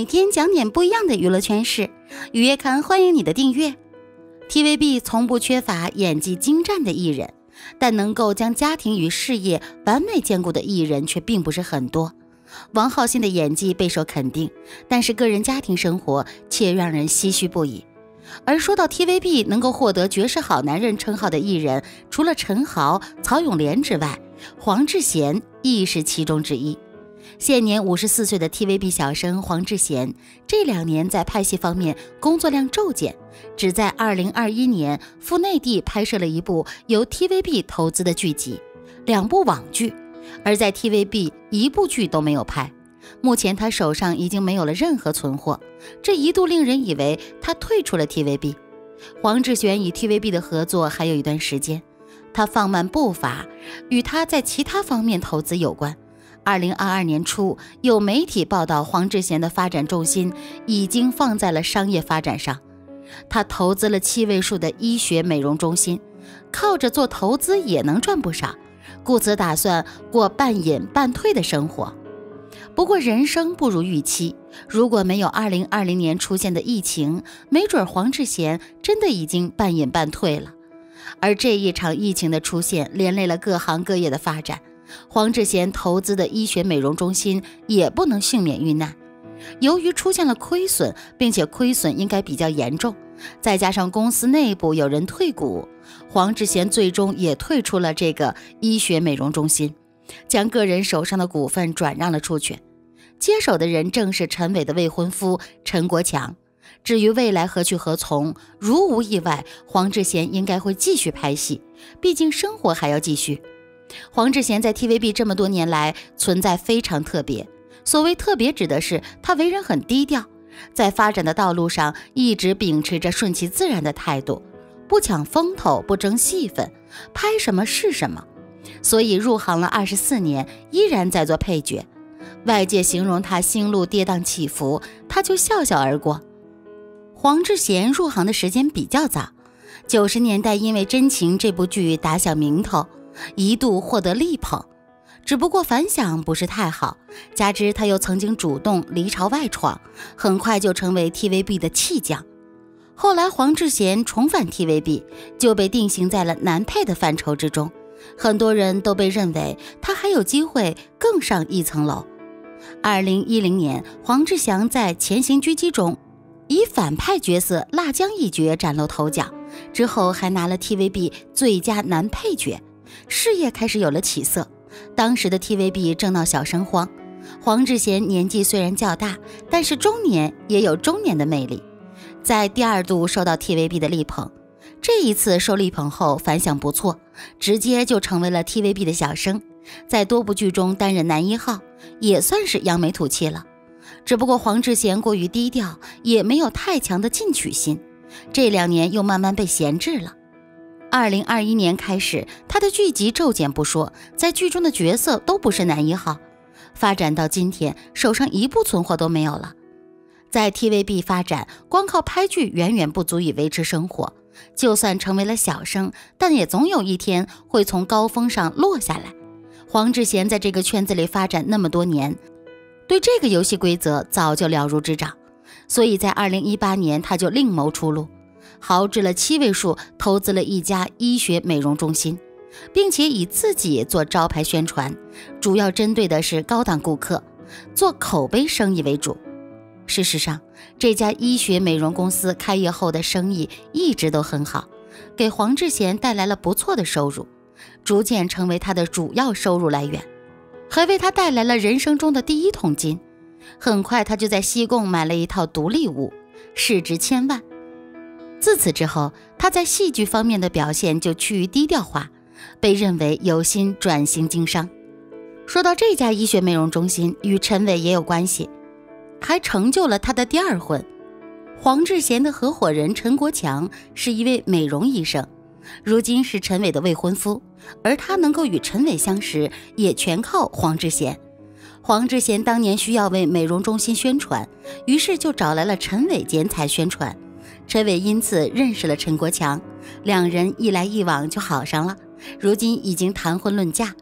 天讲点不一样的娱乐圈事。雨夜看欢迎你的订阅。TVB 从不缺乏演技精湛的艺人，但能够将家庭与事业完美兼顾的艺人却并不是很多。王浩信的演技备受肯定，但是个人家庭生活却让人唏嘘不已。而说到 TVB 能够获得绝世好男人称号的艺人，除了陈豪、曹永廉之外，黄智贤亦是其中之一。现年54岁的 TVB 小生黄智贤，这2年在拍戏方面工作量骤减，只在2021年赴内地拍摄了一部由 TVB 投资的剧集，2部网剧，而在 TVB 1部剧都没有拍。目前他手上已经没有了任何存货，这一度令人以为他退出了 TVB。 黄智贤与 TVB 的合作还有一段时间，他放慢步伐，与他在其他方面投资有关。2022年初，有媒体报道黄智贤的发展重心已经放在了商业发展上，他投资了7位数的医学美容中心，靠着做投资也能赚不少，故此打算过半隐半退的生活。不过人生不如预期，如果没有2020年出现的疫情，没准黄智贤真的已经半隐半退了。而这一场疫情的出现连累了各行各业的发展，黄智贤投资的医学美容中心也不能幸免遇难。由于出现了亏损，并且亏损应该比较严重，再加上公司内部有人退股，黄智贤最终也退出了这个医学美容中心，将个人手上的股份转让了出去。接手的人正是陈伟的未婚夫陈国强。至于未来何去何从，如无意外，黄智贤应该会继续拍戏，毕竟生活还要继续。黄智贤在 TVB 这么多年来存在非常特别，所谓特别指的是他为人很低调，在发展的道路上一直秉持着顺其自然的态度，不抢风头，不争戏份，拍什么是什么，所以入行了24年依然在做配角。外界形容他心路跌宕起伏，他就笑笑而过。黄智贤入行的时间比较早，90年代因为《真情》这部剧打响名头，一度获得力捧，只不过反响不是太好，加之他又曾经主动离巢外闯，很快就成为 TVB 的弃将。后来黄智贤重返 TVB， 就被定型在了男配的范畴之中，很多人都被认为他还有机会更上一层楼。2010年，黄智祥在《潜行狙击》中以反派角色辣椒一角崭露头角，之后还拿了 TVB 最佳男配角，事业开始有了起色。当时的 TVB 正闹小生荒，黄智贤年纪虽然较大，但是中年也有中年的魅力，在第2度受到 TVB 的力捧。这一次受力捧后反响不错，直接就成为了 TVB 的小生，在多部剧中担任男1号，也算是扬眉吐气了。只不过黄智贤过于低调，也没有太强的进取心，这2年又慢慢被闲置了。2021年开始，他的剧集骤减不说，在剧中的角色都不是男1号，发展到今天，手上1部存货都没有了。在 TVB 发展，光靠拍剧远远不足以维持生活，就算成为了小生，但也总有一天会从高峰上落下来。黄智贤在这个圈子里发展那么多年，对这个游戏规则早就了如指掌，所以在2018年他就另谋出路，豪掷了7位数投资了一家医学美容中心，并且以自己做招牌宣传，主要针对的是高档顾客，做口碑生意为主。事实上，这家医学美容公司开业后的生意一直都很好，给黄智贤带来了不错的收入，逐渐成为他的主要收入来源，还为他带来了人生中的第1桶金。很快他就在西贡买了一套独立屋，市值1000万。自此之后，他在戏剧方面的表现就趋于低调化，被认为有心转型经商。说到这家医学美容中心，与陈伟也有关系，还成就了他的第2婚。黄智贤的合伙人陈国强是一位美容医生，如今是陈伟的未婚夫，而他能够与陈伟相识，也全靠黄智贤。黄智贤当年需要为美容中心宣传，于是就找来了陈伟剪彩宣传。陈伟因此认识了陈国强，2人一来一往就好上了，如今已经谈婚论嫁。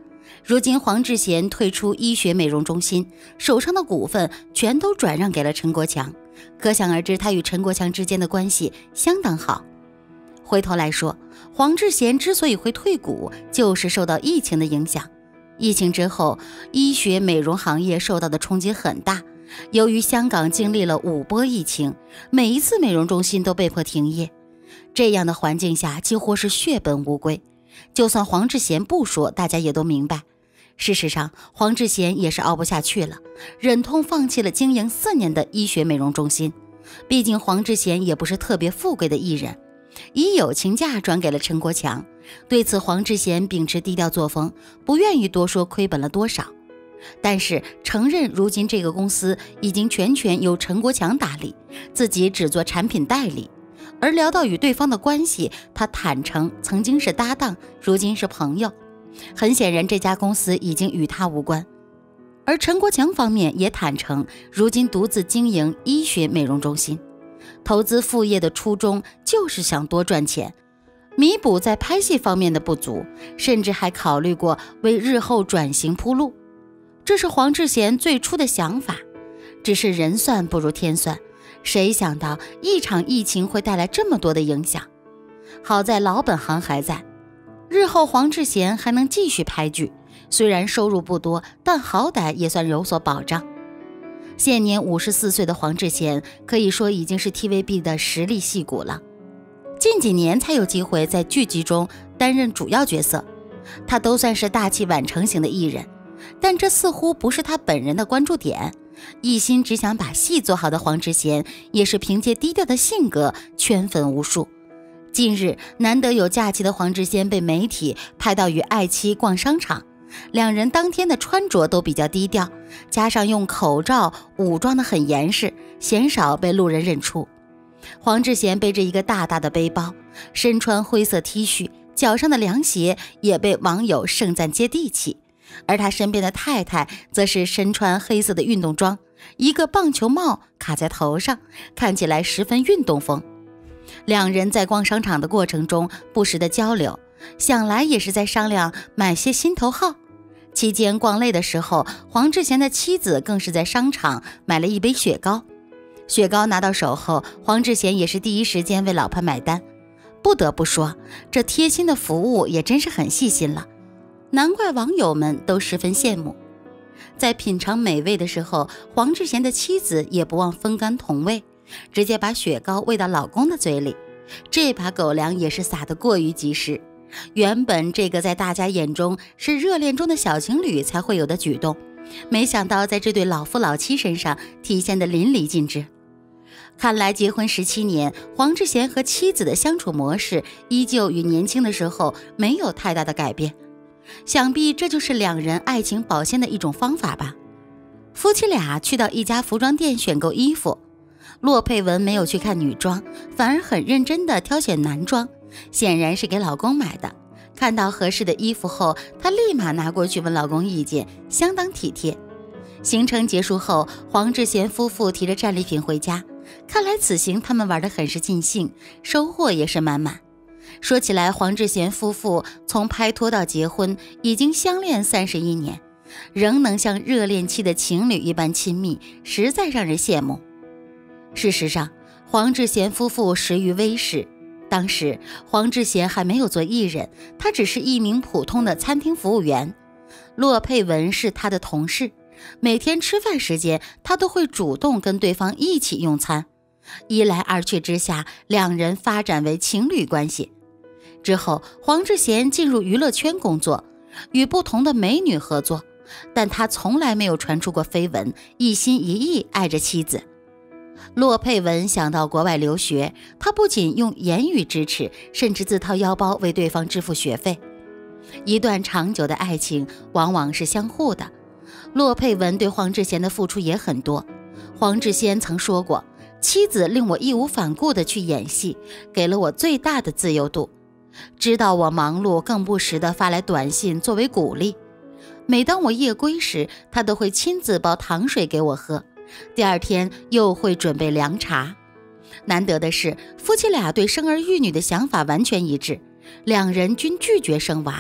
如今黄志贤退出医学美容中心，手上的股份全都转让给了陈国强，可想而知他与陈国强之间的关系相当好。回头来说，黄志贤之所以会退股，就是受到疫情的影响。疫情之后，医学美容行业受到的冲击很大，由于香港经历了5波疫情，每一次美容中心都被迫停业，这样的环境下几乎是血本无归。就算黄志贤不说，大家也都明白。事实上，黄志贤也是熬不下去了，忍痛放弃了经营4年的医学美容中心。毕竟黄志贤也不是特别富贵的艺人，以友情价转给了陈国强。对此，黄志贤秉持低调作风，不愿意多说亏本了多少，但是承认如今这个公司已经全权由陈国强打理，自己只做产品代理。而聊到与对方的关系，他坦诚曾经是搭档，如今是朋友。很显然，这家公司已经与他无关。而陈国强方面也坦诚，如今独自经营医学美容中心，投资副业的初衷就是想多赚钱，弥补在拍戏方面的不足，甚至还考虑过为日后转型铺路。这是黄志贤最初的想法，只是人算不如天算，谁想到一场疫情会带来这么多的影响。好在老本行还在，日后黄志贤还能继续拍剧，虽然收入不多，但好歹也算有所保障。现年54岁的黄志贤可以说已经是 TVB 的实力戏骨了，近几年才有机会在剧集中担任主要角色，他都算是大器晚成型的艺人，但这似乎不是他本人的关注点。一心只想把戏做好的黄志贤，也是凭借低调的性格圈粉无数。近日难得有假期的黄志贤被媒体拍到与爱妻逛商场，两人当天的穿着都比较低调，加上用口罩武装得很严实，鲜少被路人认出。黄志贤背着一个大大的背包，身穿灰色 T 恤，脚上的凉鞋也被网友盛赞接地气。而他身边的太太则是身穿黑色的运动装，一个棒球帽卡在头上，看起来十分运动风。两人在逛商场的过程中不时的交流，想来也是在商量买些心头好。期间逛累的时候，黄志贤的妻子更是在商场买了一杯雪糕。雪糕拿到手后，黄志贤也是第一时间为老婆买单。不得不说，这贴心的服务也真是很细心了，难怪网友们都十分羡慕。在品尝美味的时候，黄志贤的妻子也不忘分甘同味，直接把雪糕喂到老公的嘴里，这把狗粮也是撒得过于及时。原本这个在大家眼中是热恋中的小情侣才会有的举动，没想到在这对老夫老妻身上体现得淋漓尽致。看来结婚17年，黄志贤和妻子的相处模式依旧与年轻的时候没有太大的改变，想必这就是两人爱情保鲜的一种方法吧。夫妻俩去到一家服装店选购衣服，骆佩文没有去看女装，反而很认真地挑选男装，显然是给老公买的。看到合适的衣服后，她立马拿过去问老公意见，相当体贴。行程结束后，黄志贤夫妇提着战利品回家，看来此行他们玩得很是尽兴，收获也是满满。说起来，黄志贤夫妇从拍拖到结婚已经相恋31年，仍能像热恋期的情侣一般亲密，实在让人羡慕。事实上，黄志贤夫妇始于微视，当时黄志贤还没有做艺人，他只是一名普通的餐厅服务员。骆佩文是他的同事，每天吃饭时间他都会主动跟对方一起用餐，一来二去之下，两人发展为情侣关系。之后黄志贤进入娱乐圈工作，与不同的美女合作，但他从来没有传出过绯闻，一心一意爱着妻子。骆佩文想到国外留学，他不仅用言语支持，甚至自掏腰包为对方支付学费。一段长久的爱情往往是相互的，骆佩文对黄志贤的付出也很多。黄志贤曾说过，妻子令我义无反顾地去演戏，给了我最大的自由度，知道我忙碌，更不时地发来短信作为鼓励。每当我夜归时，他都会亲自煲糖水给我喝，第二天又会准备凉茶。难得的是，夫妻俩对生儿育女的想法完全一致，两人均拒绝生娃。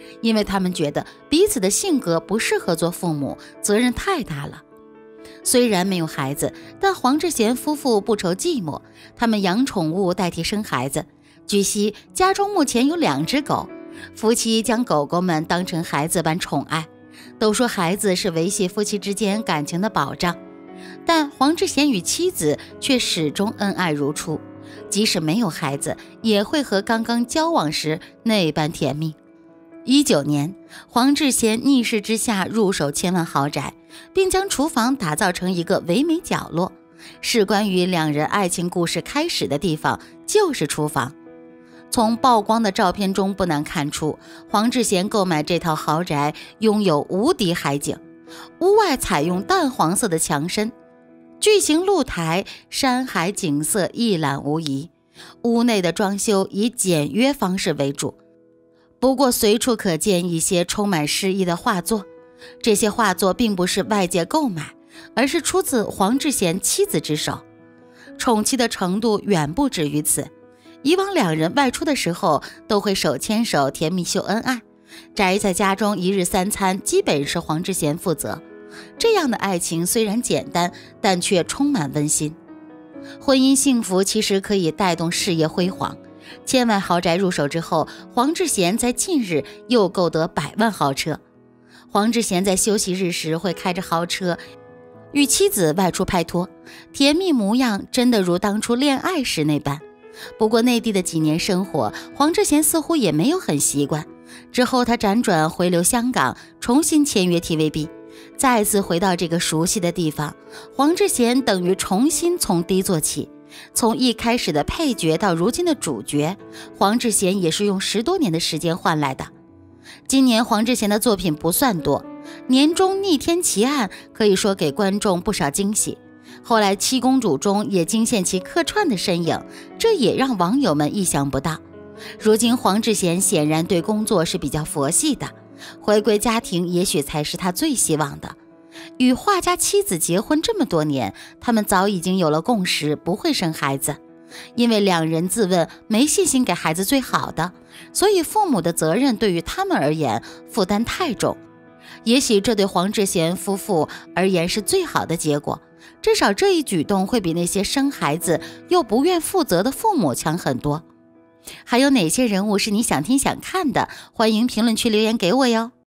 因为他们觉得彼此的性格不适合做父母，责任太大了。虽然没有孩子，但黄志贤夫妇不愁寂寞，他们养宠物代替生孩子。据悉，家中目前有2只狗，夫妻将狗狗们当成孩子般宠爱，都说孩子是维系夫妻之间感情的保障。但黄志贤与妻子却始终恩爱如初，即使没有孩子，也会和刚刚交往时那般甜蜜。19年，黄志贤逆势之下入手千万豪宅，并将厨房打造成一个唯美角落。事关于2人爱情故事开始的地方就是厨房。从曝光的照片中不难看出，黄志贤购买这套豪宅拥有无敌海景，屋外采用淡黄色的墙身，巨型露台，山海景色一览无遗。屋内的装修以简约方式为主，不过随处可见一些充满诗意的画作。这些画作并不是外界购买，而是出自黄志贤妻子之手，宠妻的程度远不止于此。以往2人外出的时候都会手牵手甜蜜秀恩爱，宅在家中1日3餐基本是黄志贤负责。这样的爱情虽然简单，但却充满温馨。婚姻幸福其实可以带动事业辉煌。千万豪宅入手之后，黄志贤在近日又购得100万豪车。黄志贤在休息日时会开着豪车与妻子外出拍拖，甜蜜模样真的如当初恋爱时那般。不过内地的几年生活，黄志贤似乎也没有很习惯。之后他辗转回流香港，重新签约 TVB， 再次回到这个熟悉的地方。黄志贤等于重新从低做起，从一开始的配角到如今的主角，黄志贤也是用10多年的时间换来的。今年黄志贤的作品不算多，年中逆天奇案可以说给观众不少惊喜，后来七公主中也惊现其客串的身影，这也让网友们意想不到。如今黄志贤显然对工作是比较佛系的，回归家庭也许才是他最希望的。与画家妻子结婚这么多年，他们早已经有了共识，不会生孩子。因为2人自问没信心给孩子最好的，所以父母的责任对于他们而言负担太重。也许这对黄志贤夫妇而言是最好的结果，至少这一举动会比那些生孩子又不愿负责的父母强很多。还有哪些人物是你想听想看的？欢迎评论区留言给我哟。